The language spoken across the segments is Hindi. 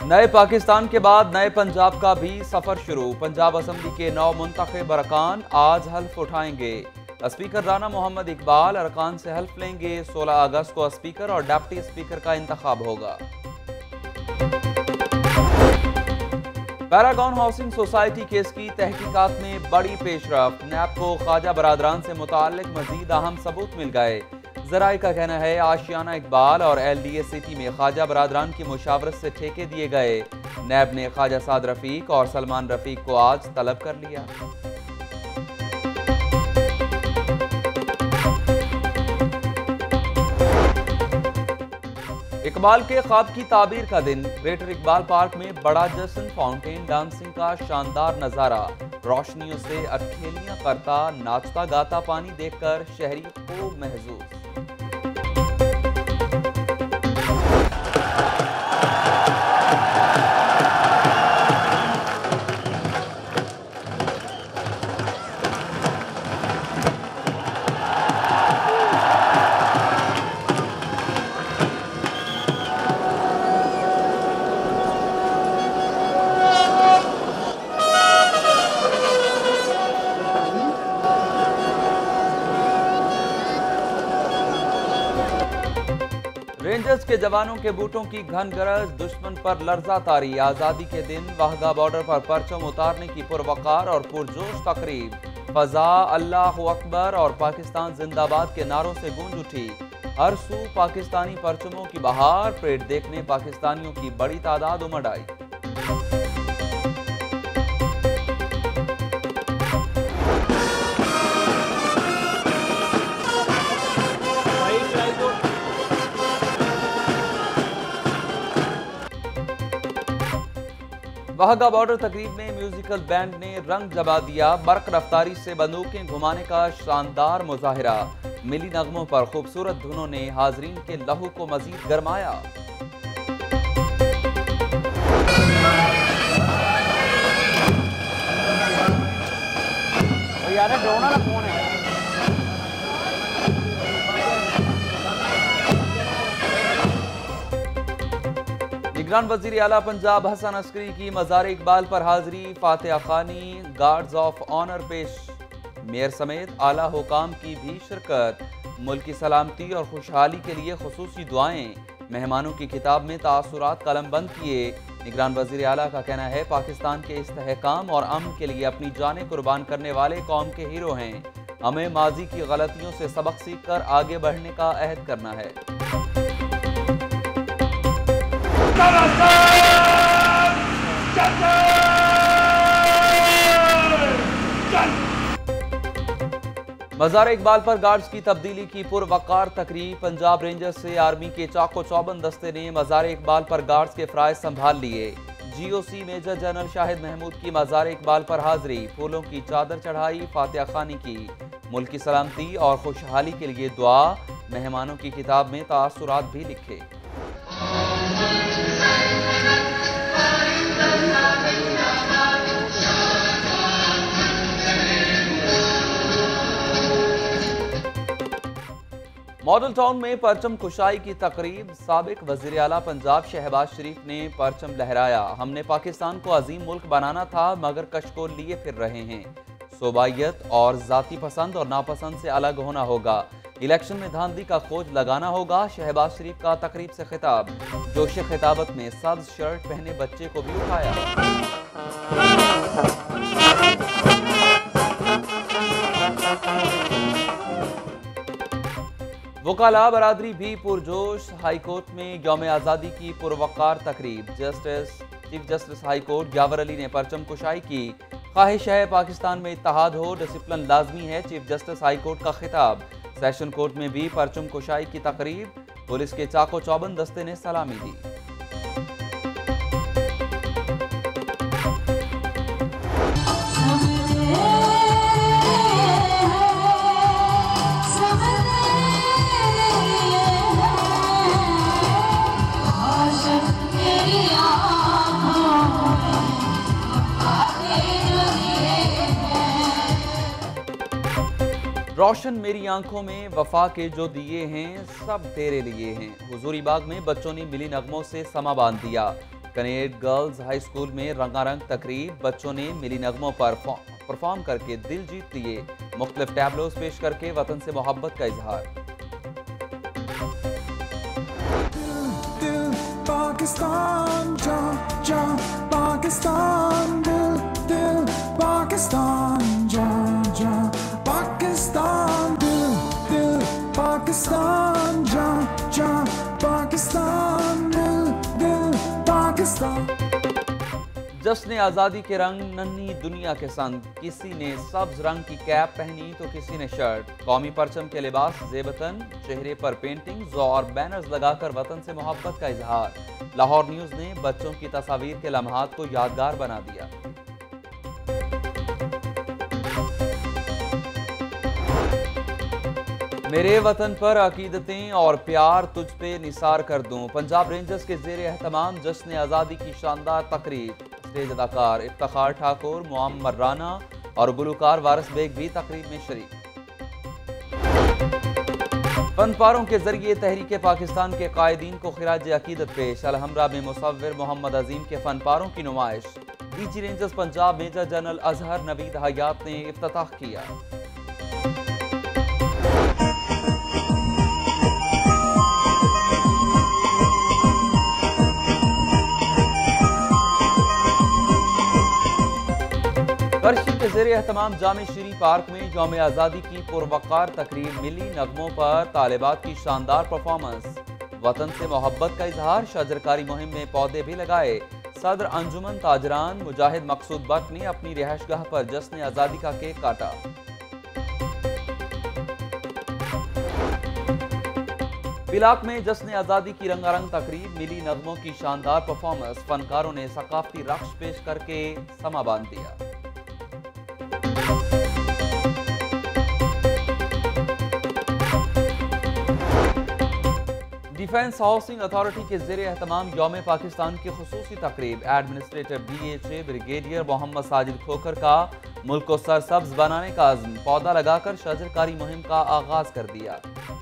नए पाकिस्तान के बाद नए पंजाब का भी सफर शुरू। पंजाब असम्बली के 9 मुंतखब अरकान आज हल्फ उठाएंगे। स्पीकर राना मोहम्मद इकबाल अरकान से हल्फ लेंगे। 16 अगस्त को स्पीकर और डिप्टी स्पीकर का इंतखाब होगा। पैरागॉन हाउसिंग सोसाइटी केस की तहकीकात में बड़ी पेशरफ्त। नैब को ख्वाजा बरादरान से मुताल्लिक मजीद अहम सबूत मिल गए। जराए का कहना है आशियाना इकबाल और LDA सिटी में ख्वाजा बरादरान की मुशावरत से ठेके दिए गए। नैब ने ख्वाजा साद रफीक और सलमान रफीक को आज तलब कर लिया। इकबाल के ख्वाब की ताबीर का दिन। ग्रेटर इकबाल पार्क में बड़ा जश्न, फाउंटेन डांसिंग का शानदार नजारा। रोशनियों से अटखेलियां करता नाचता गाता पानी देखकर शहरी खूब महजूज। रेंजर्स के जवानों के बूटों की घन गरज, दुश्मन पर लर्जा तारी। आजादी के दिन वाहगा बॉर्डर पर परचम उतारने की पुरवकार और पुरजोश तकरीब। फजा अल्लाह अकबर और पाकिस्तान जिंदाबाद के नारों से गूंज उठी। हर सू पाकिस्तानी परचमों की बहार। परेड देखने पाकिस्तानियों की बड़ी तादाद उमड़ आई। वाहगा बॉर्डर तकरीब में म्यूजिकल बैंड ने रंग जमा दिया। बर्क रफ्तारी से बंदूकें घुमाने का शानदार मुजाहिरा। मिली नगमों पर खूबसूरत धुनों ने हाजरीन के लहू को मजीद गरमाया। निगरान वजीर आला पंजाब हसन-अस्करी की मज़ार इकबाल पर हाजिरी। फातिहा खानी, गार्ड्स ऑफ ऑनर पेश। मेयर समेत आला हुकाम की भी शिरकत। मुल्क की सलामती और खुशहाली के लिए खुसूसी दुआएं। मेहमानों की किताब में तासुरात कलमबंद किए। निगरान वजीर आला का कहना है पाकिस्तान के इस्तेहकाम और अमन के लिए अपनी जानें कुर्बान करने वाले कौम के हीरो हैं। हमें माजी की गलतियों से सबक सीख कर आगे बढ़ने का अहद करना है। मज़ार इकबाल पर गार्ड्स की तब्दीली की पुरवकार तकरीब। पंजाब रेंजर्स से आर्मी के चाको चौबंद दस्ते ने मज़ार इकबाल पर गार्ड्स के फ़राइज़ संभाल लिए। GOC major general Shah Mahmood की मज़ार इकबाल पर हाजिरी। फूलों की चादर चढ़ाई, फातिहा खानी की। मुल्क की सलामती और खुशहाली के लिए दुआ। मेहमानों की किताब में तासुरात भी लिखे। मॉडल टाउन में परचम कुशाई की तकरीब। साबिक वजीर आला पंजाब शहबाज-शरीफ ने परचम लहराया। हमने पाकिस्तान को अजीम मुल्क बनाना था मगर कशकोल लिए फिर रहे हैं। सोबाइयत और जाति पसंद और नापसंद से अलग होना होगा। इलेक्शन में धांधली का खोज लगाना होगा। शहबाज-शरीफ का तकरीब से खिताब। जोश खिताबत में सब्ज शर्ट पहने बच्चे को भी उठाया। वकाला बरादरी भी पुरजोश। हाईकोर्ट में यौम आज़ादी की पुरवकार तकरीब। Chief justice high court Yawar Ali ने परचम कुशाई की। ख्वाहिश है पाकिस्तान में इत्तेहाद हो, डिसिप्लिन लाजमी है। चीफ जस्टिस हाईकोर्ट का खिताब। सेशन कोर्ट में भी परचम कुशाई की तकरीब। पुलिस के चाको चौबंद दस्ते ने सलामी दी। रोशन मेरी आंखों में वफा के जो दिए हैं सब तेरे लिए हैं। हुजूरी बाग में बच्चों ने मिली नगमों से समा बांध दिया। कनेड गर्ल्स हाई स्कूल में रंगारंग तकरीब, बच्चों ने मिली नगमों पर परफॉर्म करके दिल जीत लिए। मुख्तलिफ टैबलोज पेश करके वतन से मोहब्बत का इजहार। पाकिस्तान जा जा पाकिस्तान, दिल दिल पाकिस्तान जा जा पाकिस्तान, दिल दिल पाकिस्तान जा जा पाकिस्तान, दिल दिल पाकिस्तान। जश्न आज़ादी के रंग नन्ही दुनिया के संग, किसी ने सब्ज रंग की कैप पहनी तो किसी ने शर्ट। कौमी परचम के लिबास जेबतन, चेहरे पर पेंटिंग्स और बैनर्स लगाकर वतन से मोहब्बत का इजहार। लाहौर न्यूज़ ने बच्चों की तस्वीर के लम्हात को यादगार बना दिया। मेरे वतन पर अकीदतें और प्यार तुझ पे निसार कर दूं। पंजाब रेंजर्स के ज़ेर एहतमाम जश्न आज़ादी की शानदार तकरीब। स्टेज अदाकार इफ्तिखार ठाकुर, मुअम्मर राना और गुलकार वारिस बेग भी तकरीब में शरीक। फनपारों के जरिए तहरीक पाकिस्तान के कायदीन को खिराज अकीदत पेश। अलहमरा में मुसव्विर मोहम्मद अजीम के फनपारों की नुमाइश। DG rangers Punjab major general Azhar Naveed Hayat ने इफ्तिताह किया। करशी के ज़ेरे एहतमाम जामे शीरी पार्क में यौम आज़ादी की पुरवकार तकरीब, मिली नगमों पर तालिबात की शानदार परफॉर्मेंस। वतन से मोहब्बत का इजहार, शजरकारी मुहिम में पौधे भी लगाए। सदर अंजुमन ताजरान मुजाहिद मकसूद बट ने अपनी रिहाइशगाह पर जश्न आज़ादी का केक काटा। बिलाक में जश्न आज़ादी की रंगारंग तकरीब, मिली नगमों की शानदार परफॉर्मेंस। फनकारों ने सकाफती रक्स पेश करके समा बांध दिया। डिफेंस हाउसिंग अथॉरिटी के ज़ेरे एहतमाम यौम पाकिस्तान की खुसूसी तकरीब। Administrator BHA brigadier Mohammad Sajid Khokhar का मुल्क को सरसब्ज बनाने का अज़्म, पौधा लगाकर शजरकारी मुहिम का आगाज कर दिया।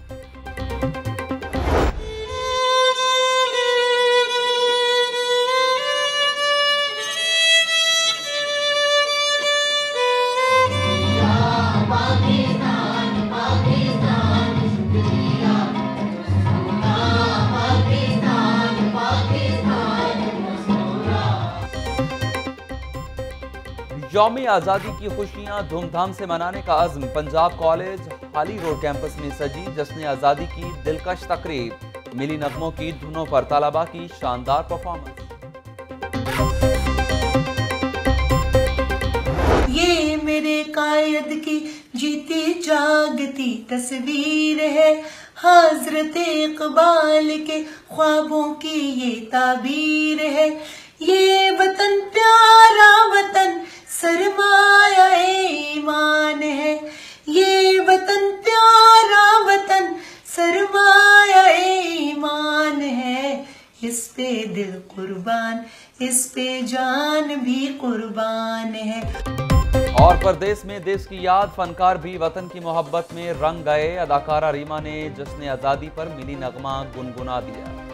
यौम आज़ादी की खुशियां धूमधाम से मनाने का अज़्म। Punjab college Hali road campus में सजी जश्न आज़ादी की दिलकश तकरीब, मिली नगमों की धुनों पर तलबा की शानदार परफॉर्मेंस। ये मेरे कायद की जीती जागती तस्वीर है, हज़रत इक़बाल के ख्वाबों की ये ताबीर है। ये वतन प्यारा वतन सरमाया ईमान है, ये वतन प्यारा वतन सरमाया ईमान है। इस पे दिल कुर्बान, इस पे जान भी कुर्बान है। और परदेश में देश की याद, फनकार भी वतन की मोहब्बत में रंग गए। अदाकारा रीमा ने जश्न आज़ादी पर मिली नगमा गुनगुना दिया।